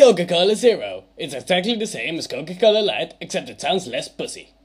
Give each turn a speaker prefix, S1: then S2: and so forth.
S1: Coca-Cola Zero. It's exactly the same as Coca-Cola Light, except it sounds less pussy.